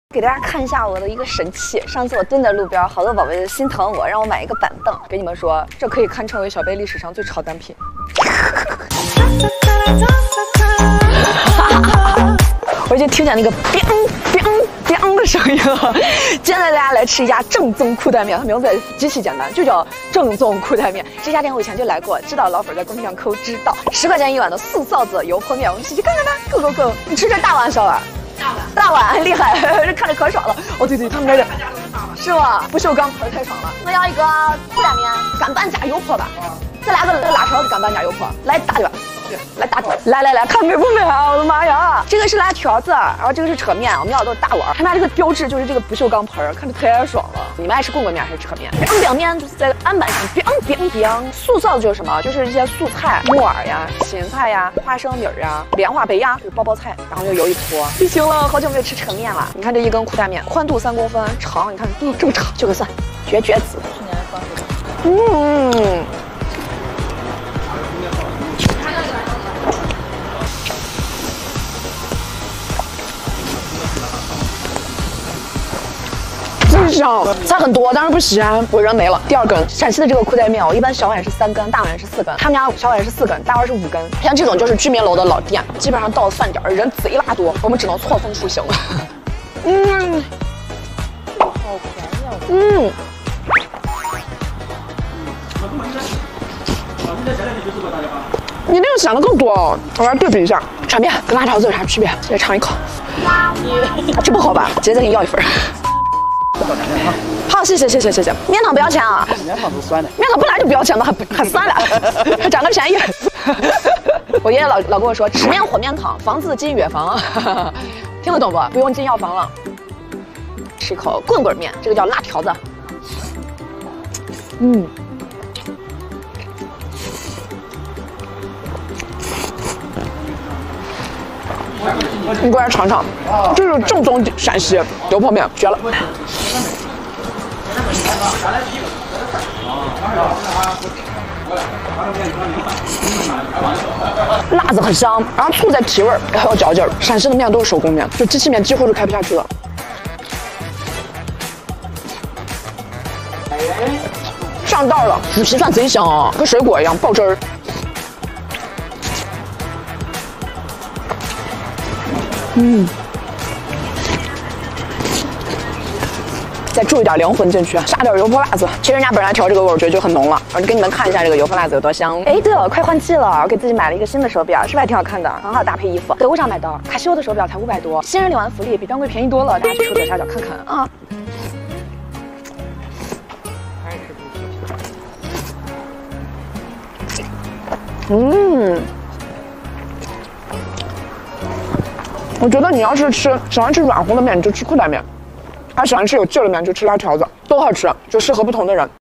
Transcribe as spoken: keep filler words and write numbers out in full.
给大家看一下我的一个神器。上次我蹲在路边，好多宝贝心疼我，让我买一个板凳。给你们说，这可以堪称为小贝历史上最潮单品。我已经听见那个 biang biang biang 的声音了。今天带大家来吃一家正宗裤带面，它名字也极其简单，就叫正宗裤带面。这家店我以前就来过，知道老粉在公屏上扣知道。十块钱一碗的素臊子油泼面，我们一起去看看吧。Go go go！ 你吃这大碗小碗？大碗，大碗厉害，这看着可爽了。哦，对对，他们这是吗？不锈钢盆太爽了。我要一个裤带面，干拌加油泼吧。再来个那个辣条子干拌加油泼，来大的吧。来大条，来来来，看美不美啊！我的妈呀，这个是辣条子，然后这个是扯面，我们要的都是大碗。他家这个标志就是这个不锈钢盆，看着太爽了。你们爱吃棍棍面还是扯面？biang biang面就是在案板上 biang biang biang。素臊子就是什么？就是一些素菜，木耳呀、芹菜呀、花生米儿啊、莲花白呀，就是包包菜，然后就油一泼。不行了，好久没有吃扯面了。你看这一根裤带面，宽度三公分，长，你看嗯这么长，就个算，绝绝子。嗯。真香，菜很多，但是不咸，我人没了。第二根，陕西的这个裤带面，我一般小碗是三根，大碗是四根，他们家小碗是四根，大碗是五根。像这种就是居民楼的老店，基本上到了饭点人贼拉多，我们只能错峰出行了。嗯，好便宜啊！嗯。你那个显得更多哦，我来对比一下，扯面跟辣条子有啥区别？来尝一口。这不好吧？直接再给你要一份。好，谢谢谢谢谢谢。面汤不要钱啊？面汤是酸的。面汤本来就不要钱嘛，还还酸了，还占个便宜。我爷爷老老跟我说，吃面和面汤，防自进药房。听得懂不？不用进药房了。吃一口棍棍面，这个叫辣条子。嗯。你过来尝尝，这是正宗陕西油泼面，绝了！辣子很香，然后醋在提味儿，还有嚼劲儿。陕西的面都是手工面，就机器面几乎是开不下去了。上道了，腐皮蒜贼香啊，跟水果一样爆汁儿。嗯，再注一点灵魂进去，下点油泼辣子。其实人家本来调这个味，我觉得就很浓了。我就给你们看一下这个油泼辣子有多香。哎，对了，快换季了，我给自己买了一个新的手表，是不是还挺好看的？很好搭配衣服。德国上买的，卡西欧的手表才五百多，新人领完福利比专柜便宜多了。大家去抽左下角看看啊。嗯。我觉得你要是吃喜欢吃软乎的面，你就吃裤带面；还喜欢吃有劲儿的面，就吃辣条子，都好吃，就适合不同的人。